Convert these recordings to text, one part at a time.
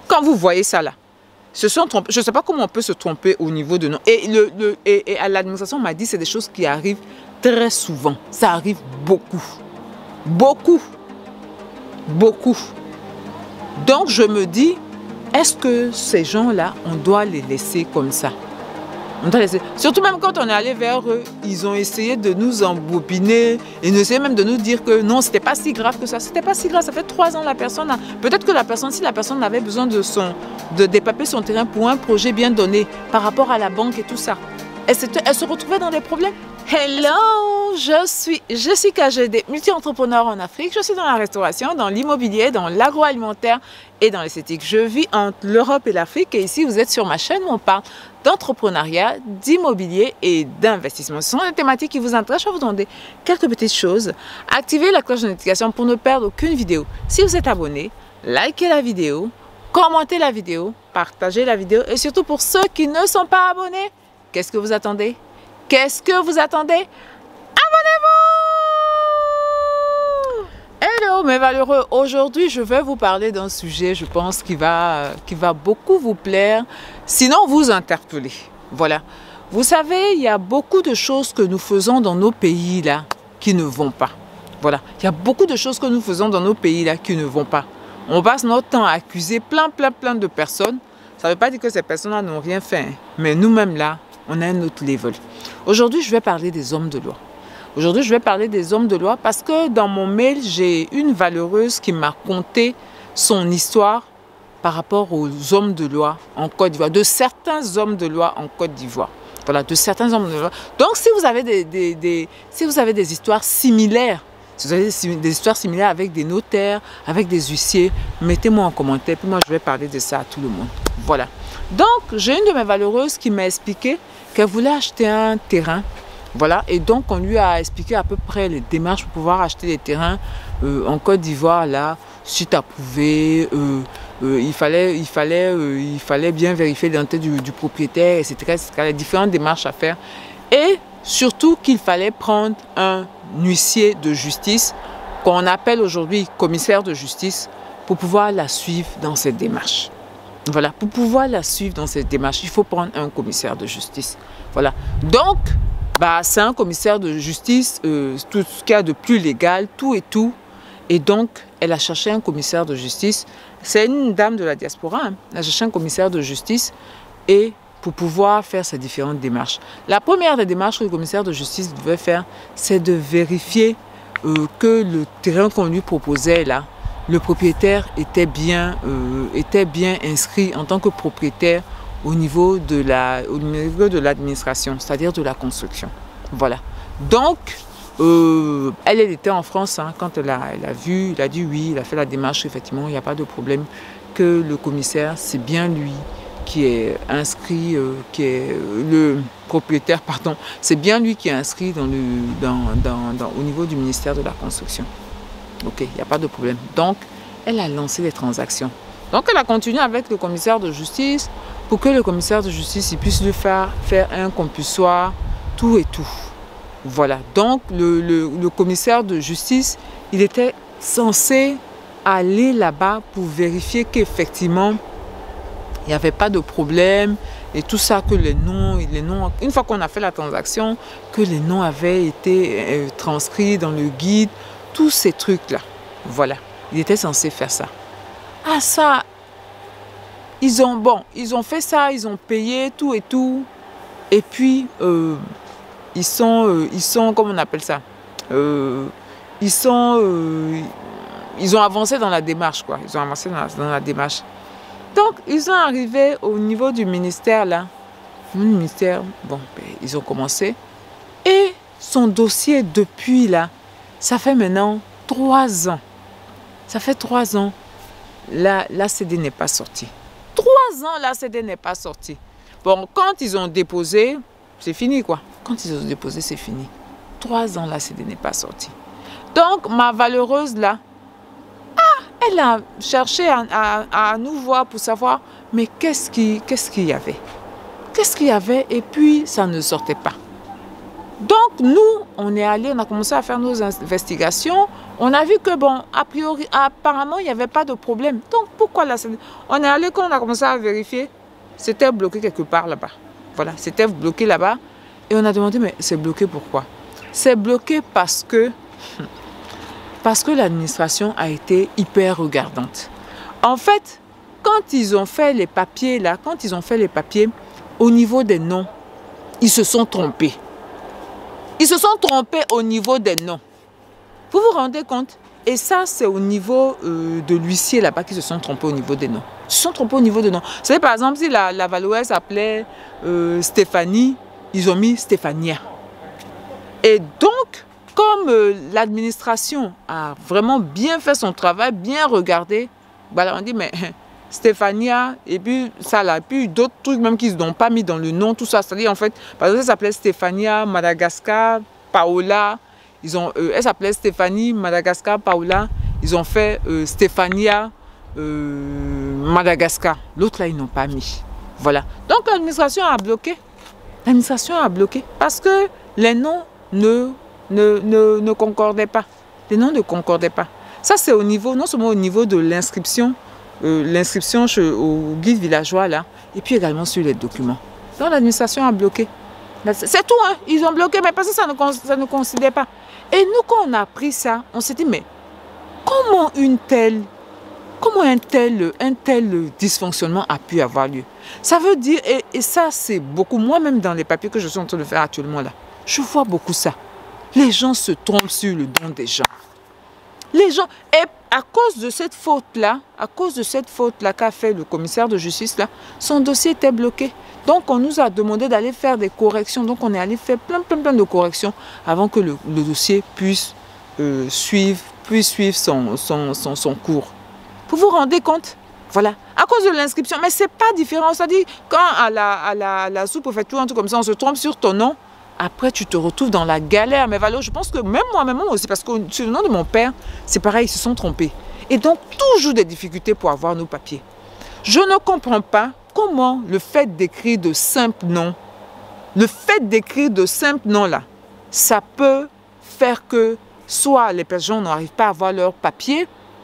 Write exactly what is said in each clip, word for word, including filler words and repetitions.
Quand vous voyez ça là, se sont trompés. Je ne sais pas comment on peut se tromper au niveau de nom. Et, le, le, et, et à l'administration, on m'a dit que c'est des choses qui arrivent très souvent. Ça arrive beaucoup. Beaucoup. Beaucoup. Donc je me dis, est-ce que ces gens-là, on doit les laisser comme ça? On doit laisser. Surtout même quand on est allé vers eux, ils ont essayé de nous embobiner et ils essayaient même de nous dire que non, c'était pas si grave que ça. C'était pas si grave, ça fait trois ans la personne. A... Peut-être que la personne, si la personne avait besoin de, son, de dépaper son terrain pour un projet bien donné par rapport à la banque et tout ça, elle, elle se retrouvait dans des problèmes. Hello, je suis Jessica G D, multi-entrepreneur en Afrique. Je suis dans la restauration, dans l'immobilier, dans l'agroalimentaire et dans l'esthétique. Je vis entre l'Europe et l'Afrique et ici vous êtes sur ma chaîne où on parle d'entrepreneuriat, d'immobilier et d'investissement. Ce sont des thématiques qui vous intéressent. Je vais vous demander quelques petites choses. Activez la cloche de notification pour ne perdre aucune vidéo. Si vous êtes abonné, likez la vidéo, commentez la vidéo, partagez la vidéo et surtout pour ceux qui ne sont pas abonnés, qu'est-ce que vous attendez? Qu'est-ce que vous attendez? Abonnez-vous! Hello mes valeureux, aujourd'hui je vais vous parler d'un sujet, je pense, qui va, qui va beaucoup vous plaire, sinon vous interpeller. Voilà. Vous savez, il y a beaucoup de choses que nous faisons dans nos pays là qui ne vont pas. Voilà. Il y a beaucoup de choses que nous faisons dans nos pays là qui ne vont pas. On passe notre temps à accuser plein, plein, plein de personnes. Ça ne veut pas dire que ces personnes-là n'ont rien fait, hein. Mais nous-mêmes là, on a un autre level. Aujourd'hui, je vais parler des hommes de loi. Aujourd'hui, je vais parler des hommes de loi parce que dans mon mail, j'ai une valeureuse qui m'a conté son histoire par rapport aux hommes de loi en Côte d'Ivoire, de certains hommes de loi en Côte d'Ivoire. Voilà, de certains hommes de loi. Donc, si vous avez des, des, des, si vous avez des histoires similaires, si vous avez des histoires similaires avec des notaires, avec des huissiers, mettez-moi en commentaire, puis moi, je vais parler de ça à tout le monde. Voilà. Donc, j'ai une de mes valeureuses qui m'a expliqué qu'elle voulait acheter un terrain. Voilà, et donc on lui a expliqué à peu près les démarches pour pouvoir acheter des terrains euh, en Côte d'Ivoire, là, suite approuvé, euh, euh, il, fallait, il, fallait, euh, il fallait bien vérifier l'identité du, du propriétaire, et cetera, et cetera, les différentes démarches à faire. Et surtout qu'il fallait prendre un huissier de justice, qu'on appelle aujourd'hui commissaire de justice, pour pouvoir la suivre dans cette démarche. Voilà, pour pouvoir la suivre dans cette démarche, il faut prendre un commissaire de justice. Voilà, donc, bah, c'est un commissaire de justice, euh, tout ce qu'il y a de plus légal, tout et tout. Et donc, elle a cherché un commissaire de justice. C'est une dame de la diaspora, hein. Elle a cherché un commissaire de justice et pour pouvoir faire ces différentes démarches. La première des démarches que le commissaire de justice devait faire, c'est de vérifier euh, que le terrain qu'on lui proposait là, le propriétaire était bien, euh, était bien inscrit en tant que propriétaire au niveau de la, au niveau de l'administration, c'est-à-dire de la construction. Voilà. Donc, euh, elle, elle était en France hein, quand elle a, elle a vu, elle a dit oui, il a fait la démarche, effectivement, il n'y a pas de problème, que le commissaire, c'est bien lui qui est inscrit, euh, qui est euh, le propriétaire, pardon, c'est bien lui qui est inscrit dans le, dans, dans, dans, au niveau du ministère de la Construction. Ok, il n'y a pas de problème. Donc, elle a lancé les transactions. Donc, elle a continué avec le commissaire de justice pour que le commissaire de justice il puisse lui faire, faire un compulsoire, tout et tout. Voilà. Donc, le, le, le commissaire de justice, il était censé aller là-bas pour vérifier qu'effectivement, il n'y avait pas de problème et tout ça, que les noms, les noms une fois qu'on a fait la transaction, que les noms avaient été euh, transcrits dans le guide, tous ces trucs-là. Voilà. Il était censé faire ça. Ah ça, ils ont, bon, ils ont fait ça, ils ont payé tout et tout. Et puis, euh, ils sont, euh, ils sont, comment on appelle ça euh, Ils sont, euh, ils ont avancé dans la démarche, quoi. Ils ont avancé dans la, dans la démarche. Donc, ils sont arrivés au niveau du ministère, là. Le ministère, bon, ben, ils ont commencé. Et son dossier, depuis, là, ça fait maintenant trois ans. Ça fait trois ans. La, la C D n'est pas sortie. Trois ans, la C D n'est pas sortie. Bon, quand ils ont déposé, c'est fini, quoi. Quand ils ont déposé, c'est fini. Trois ans, la C D n'est pas sortie. Donc, ma valeureuse, là, ah, elle a cherché à, à, à nous voir pour savoir, mais qu'est-ce qu'il qu'est-ce qu'il y avait? Qu'est-ce qu'il y avait? Et puis, ça ne sortait pas. Donc, nous, on est allé, on a commencé à faire nos investigations. On a vu que, bon, a priori, apparemment, il n'y avait pas de problème. Donc, pourquoi là? On est allé, quand on a commencé à vérifier, c'était bloqué quelque part là-bas. Voilà, c'était bloqué là-bas. Et on a demandé, mais c'est bloqué pourquoi? C'est bloqué parce que, parce que l'administration a été hyper regardante. En fait, quand ils ont fait les papiers là, quand ils ont fait les papiers, au niveau des noms, ils se sont trompés. Ils se sont trompés au niveau des noms. Vous vous rendez compte? Et ça, c'est au niveau euh, de l'huissier là-bas qu'ils se sont trompés au niveau des noms. Ils se sont trompés au niveau des noms. Vous savez, par exemple, si la, la Valoise s'appelait euh, Stéphanie, ils ont mis Stéphania. Et donc, comme euh, l'administration a vraiment bien fait son travail, bien regardé, voilà, on dit, mais Stéphania, et puis ça là, puis d'autres trucs même qu'ils n'ont pas mis dans le nom, tout ça. C'est-à-dire, en fait, par exemple, ça s'appelait Stéphania, Madagascar, Paola. Ils ont, euh, elle s'appelait Stéphanie, Madagascar, Paola. Ils ont fait euh, Stéphania, euh, Madagascar. L'autre là, ils n'ont pas mis. Voilà. Donc, l'administration a bloqué. L'administration a bloqué parce que les noms ne, ne, ne, ne concordaient pas. Les noms ne concordaient pas. Ça, c'est au niveau, non seulement au niveau de l'inscription, euh, l'inscription au guide villageois, là, et puis également sur les documents. Donc, l'administration a bloqué. C'est tout, hein. Ils ont bloqué, mais parce que ça ne, ça ne considère pas. Et nous, quand on a appris ça, on s'est dit, mais comment une telle, comment un tel, un tel dysfonctionnement a pu avoir lieu? Ça veut dire, et, et ça, c'est beaucoup, moi-même dans les papiers que je suis en train de faire actuellement, là, je vois beaucoup ça. Les gens se trompent sur le don des gens. Les gens, et à cause de cette faute-là, à cause de cette faute-là qu'a fait le commissaire de justice, là, son dossier était bloqué. Donc, on nous a demandé d'aller faire des corrections. Donc, on est allé faire plein, plein, plein de corrections avant que le, le dossier puisse, euh, suivre, puisse suivre son, son, son, son cours. Vous vous rendez compte? Voilà. À cause de l'inscription. Mais ce n'est pas différent. C'est-à-dire, quand à la, à la, à la sous-préfecture, un truc comme ça, on se trompe sur ton nom, après, tu te retrouves dans la galère. Mais Valo, je pense que même moi-même moi aussi, parce que sur le nom de mon père, c'est pareil, ils se sont trompés. Et donc, toujours des difficultés pour avoir nos papiers. Je ne comprends pas comment le fait d'écrire de simples noms, le fait d'écrire de simples noms là, ça peut faire que soit les personnes n'arrivent pas à avoir leurs papiers,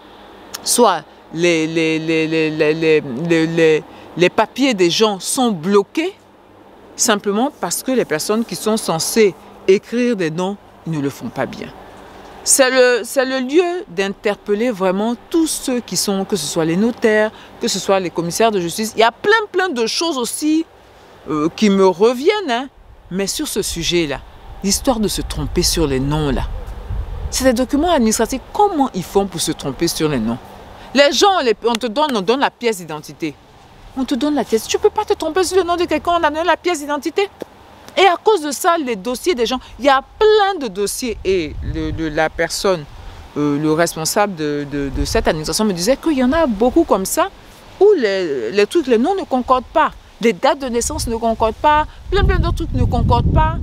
soit les, les, les, les, les, les, les, les, les papiers des gens sont bloqués, simplement parce que les personnes qui sont censées écrire des noms ne le font pas bien. C'est le, c'est le lieu d'interpeller vraiment tous ceux qui sont, que ce soit les notaires, que ce soit les commissaires de justice. Il y a plein, plein de choses aussi euh, qui me reviennent, hein. Mais sur ce sujet-là, l'histoire de se tromper sur les noms, là, c'est des documents administratifs. Comment ils font pour se tromper sur les noms? Les gens, les, on te donne, on donne la pièce d'identité. On te donne la pièce. Tu ne peux pas te tromper sur le nom de quelqu'un, on a donné la pièce d'identité. Et à cause de ça, les dossiers des gens, il y a plein de dossiers. Et le, de la personne, euh, le responsable de, de, de cette administration me disait qu'il y en a beaucoup comme ça, où les, les trucs, les noms ne concordent pas. Les dates de naissance ne concordent pas. Plein, plein d'autres trucs ne concordent pas.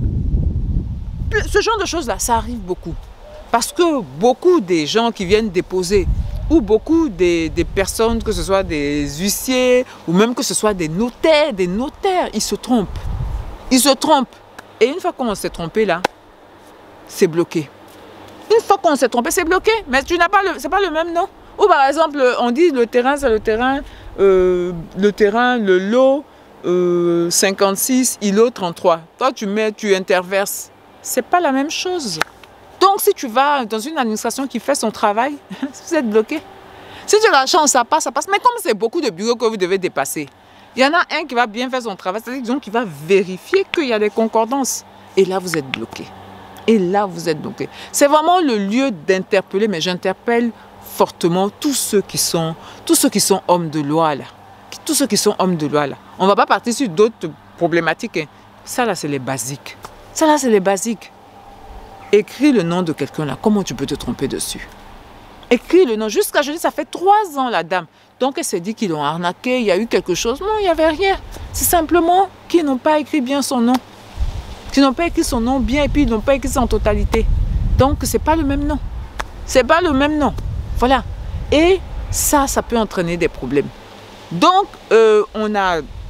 Ce genre de choses-là, ça arrive beaucoup. Parce que beaucoup des gens qui viennent déposer, ou beaucoup des, des personnes, que ce soit des huissiers, ou même que ce soit des notaires, des notaires, ils se trompent. Ils se trompent. Et une fois qu'on s'est trompé là, c'est bloqué. Une fois qu'on s'est trompé, c'est bloqué. Mais tu n'as pas le, c'est pas le même nom. Ou par exemple, on dit le terrain, c'est le terrain, euh, le terrain, le lot euh, cinquante-six, îlot trente-trois. Toi, tu mets, tu interverses. C'est pas la même chose. Donc, si tu vas dans une administration qui fait son travail, vous êtes bloqué. Si tu as la chance, ça passe, ça passe. Mais comme c'est beaucoup de bureaux que vous devez dépasser, il y en a un qui va bien faire son travail, c'est-à-dire qu'il va vérifier qu'il y a des concordances. Et là, vous êtes bloqué. Et là, vous êtes bloqué. C'est vraiment le lieu d'interpeller, mais j'interpelle fortement tous ceux qui sont, tous ceux qui sont hommes de loi, là. Tous ceux qui sont hommes de loi, là. On ne va pas partir sur d'autres problématiques. Hein. Ça, là, c'est les basiques. Ça, là, c'est les basiques. Écris le nom de quelqu'un, là. Comment tu peux te tromper dessus? Écris le nom. Jusqu'à jeudi, ça fait trois ans, la dame. Donc, elle s'est dit qu'ils l'ont arnaqué, il y a eu quelque chose. Non, il n'y avait rien. C'est simplement qu'ils n'ont pas écrit bien son nom. Qu'ils n'ont pas écrit son nom bien et puis ils n'ont pas écrit ça en totalité. Donc, ce n'est pas le même nom. Ce n'est pas le même nom. Voilà. Et ça, ça peut entraîner des problèmes. Donc, euh, on a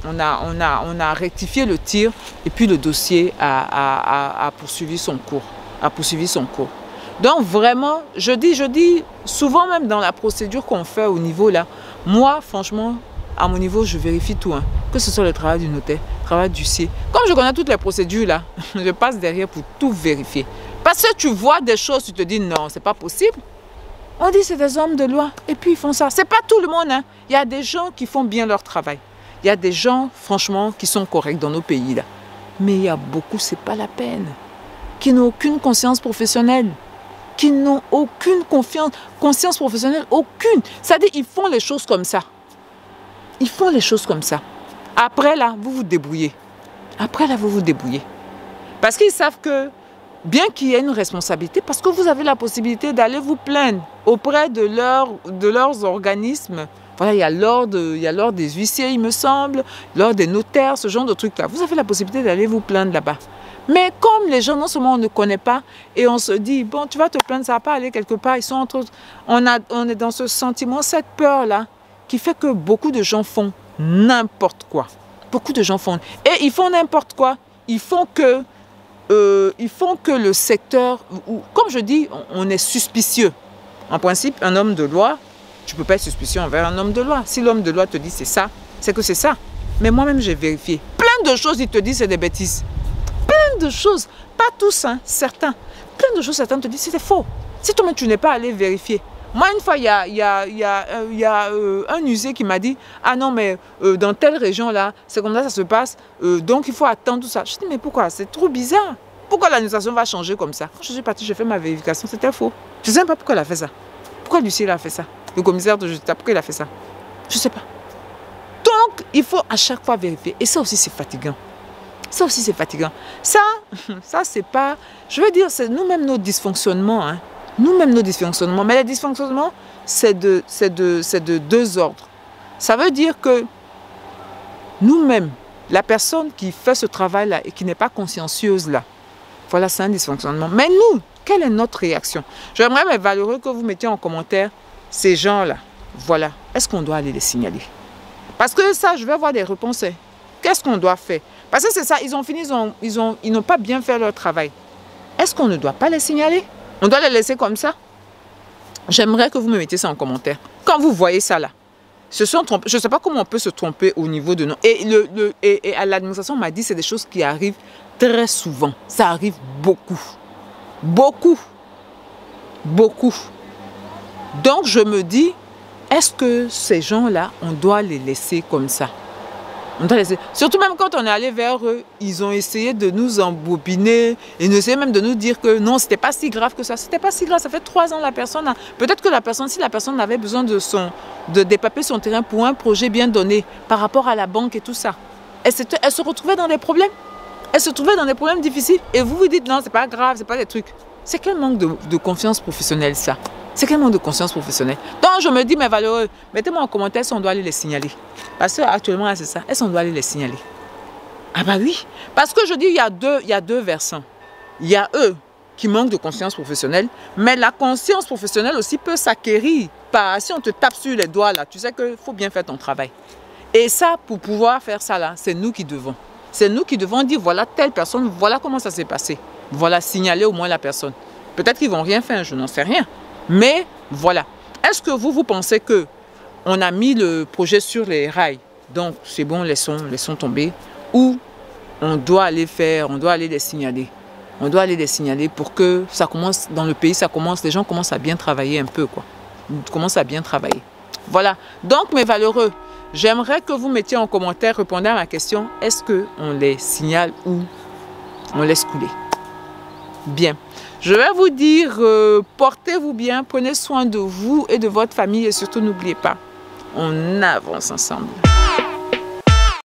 on a, on a, on a rectifié le tir et puis le dossier a, a, a, a poursuivi son cours. A poursuivi son cours. Donc vraiment, je dis, je dis souvent même dans la procédure qu'on fait au niveau là, moi franchement, à mon niveau, je vérifie tout. Hein. Que ce soit le travail du notaire, le travail du huissier. Comme je connais toutes les procédures là, je passe derrière pour tout vérifier. Parce que tu vois des choses, tu te dis non, c'est pas possible. On dit c'est des hommes de loi et puis ils font ça. C'est pas tout le monde. Hein. Il y a des gens qui font bien leur travail. Il y a des gens, franchement, qui sont corrects dans nos pays là. Mais il y a beaucoup, c'est pas la peine. Qui n'ont aucune conscience professionnelle. Qui n'ont aucune confiance, conscience professionnelle, aucune. C'est-à-dire ils font les choses comme ça. Ils font les choses comme ça. Après là, vous vous débrouillez. Après là, vous vous débrouillez. Parce qu'ils savent que, bien qu'il y ait une responsabilité, parce que vous avez la possibilité d'aller vous plaindre auprès de, leur, de leurs organismes. Voilà, il y a l'ordre, il y a l'ordre des huissiers, il me semble, l'ordre des notaires, ce genre de trucs-là. Vous avez la possibilité d'aller vous plaindre là-bas. Mais comme les gens, non seulement on ne connaît pas, et on se dit, bon, tu vas te plaindre, ça ne va pas aller quelque part. Ils sont entre autres, on, a, on est dans ce sentiment, cette peur-là, qui fait que beaucoup de gens font n'importe quoi. Beaucoup de gens font. Et ils font n'importe quoi. Ils font que, euh, ils font que le secteur, où, comme je dis, on, on est suspicieux. En principe, un homme de loi, tu ne peux pas être suspicieux envers un homme de loi. Si l'homme de loi te dit c'est ça, c'est que c'est ça. Mais moi-même, j'ai vérifié. Plein de choses, il te dit c'est des bêtises. Plein de choses. Pas tous, hein, certains. Plein de choses, certains te disent c'est faux. Si toi-même, tu n'es pas allé vérifier. Moi, une fois, il y a, y a, y a, euh, y a euh, un huissier qui m'a dit « Ah non, mais euh, dans telle région-là, c'est comme ça que ça se passe, euh, donc il faut attendre tout ça. » Je dis « Mais pourquoi? C'est trop bizarre. Pourquoi l'administration va changer comme ça? » Quand je suis partie, j'ai fait ma vérification, c'était faux. Je ne sais pas pourquoi elle a fait ça. Pourquoi l'huissier a fait ça? Le commissaire de justice, pourquoi il a fait ça? Je ne sais pas. Donc, il faut à chaque fois vérifier. Et ça aussi, c'est fatigant. Ça aussi, c'est fatigant. Ça, ça c'est pas... Je veux dire, c'est nous-mêmes nos dysfonctionnements, hein. Nous-mêmes nos dysfonctionnements. Mais les dysfonctionnements, c'est de, c'est de, c'est de deux ordres. Ça veut dire que nous-mêmes, la personne qui fait ce travail-là et qui n'est pas consciencieuse là, voilà, c'est un dysfonctionnement. Mais nous, quelle est notre réaction? J'aimerais, mes valeureux, que vous mettiez en commentaire ces gens-là. Voilà. Est-ce qu'on doit aller les signaler? Parce que ça, je vais avoir des réponses. Qu'est-ce qu'on doit faire? Parce que c'est ça, ils ont fini, ils ont, ils ont, ils n'ont pas bien fait leur travail. Est-ce qu'on ne doit pas les signaler? On doit les laisser comme ça? J'aimerais que vous me mettiez ça en commentaire. Quand vous voyez ça là, se sont trompés. Je ne sais pas comment on peut se tromper au niveau de nous. Et, le, le, et, et à l'administration, on m'a dit que c'est des choses qui arrivent très souvent. Ça arrive beaucoup. Beaucoup. Beaucoup. Donc je me dis, est-ce que ces gens-là, on doit les laisser comme ça? On doit laisser. Surtout même quand on est allé vers eux, ils ont essayé de nous embobiner. Ils ont essayé même de nous dire que non, c'était pas si grave que ça. C'était pas si grave, ça fait trois ans la personne. A... Peut-être que la personne, si la personne avait besoin de, son, de dépaper son terrain pour un projet bien donné par rapport à la banque et tout ça, elle, elle se retrouvait dans des problèmes. Elle se trouvait dans des problèmes difficiles. Et vous vous dites non, c'est pas grave, c'est pas des trucs. C'est quel manque de, de confiance professionnelle ça? C'est quel manque de conscience professionnelle? Donc je me dis, mes valeureux, mettez-moi en commentaire si on doit aller les signaler. Parce qu'actuellement, c'est ça. Est-ce qu'on doit aller les signaler? Ah bah oui. Parce que je dis, il y a deux, il y a deux versants. Il y a eux qui manquent de conscience professionnelle, mais la conscience professionnelle aussi peut s'acquérir. Si on te tape sur les doigts là, tu sais qu'il faut bien faire ton travail. Et ça, pour pouvoir faire ça là, c'est nous qui devons. C'est nous qui devons dire, voilà telle personne, voilà comment ça s'est passé. Voilà, signaler au moins la personne. Peut-être qu'ils ne vont rien faire, je n'en sais rien. Mais voilà. Est-ce que vous, vous pensez que on a mis le projet sur les rails, donc c'est bon, laissons, laissons tomber, ou on doit aller faire, on doit aller les signaler. On doit aller les signaler pour que ça commence, dans le pays, ça commence, les gens commencent à bien travailler un peu, quoi. Ils commencent à bien travailler. Voilà. Donc, mes valeureux, j'aimerais que vous mettiez en commentaire, répondez à ma question, est-ce qu'on les signale ou on laisse couler? Bien. Je vais vous dire, euh, portez-vous bien, prenez soin de vous et de votre famille et surtout n'oubliez pas, on avance ensemble.